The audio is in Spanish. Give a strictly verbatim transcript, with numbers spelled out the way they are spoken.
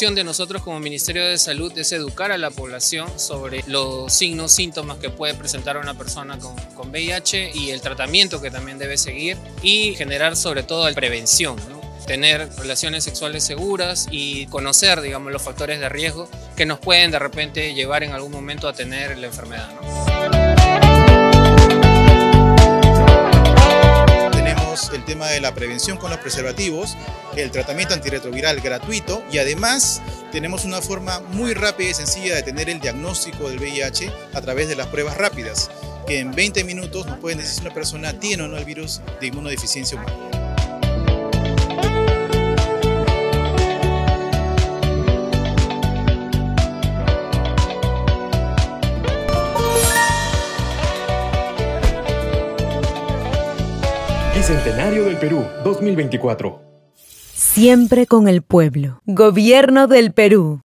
función de nosotros como Ministerio de Salud es educar a la población sobre los signos, síntomas que puede presentar una persona con, con V I H y el tratamiento que también debe seguir, y generar sobre todo prevención, ¿no? Tener relaciones sexuales seguras y conocer, digamos, los factores de riesgo que nos pueden de repente llevar en algún momento a tener la enfermedad, ¿no? El tema de la prevención con los preservativos, el tratamiento antirretroviral gratuito, y además tenemos una forma muy rápida y sencilla de tener el diagnóstico del V I H a través de las pruebas rápidas, que en veinte minutos nos pueden decir si una persona tiene o no el virus de inmunodeficiencia humana. Bicentenario del Perú, dos mil veinticuatro. Siempre con el pueblo. Gobierno del Perú.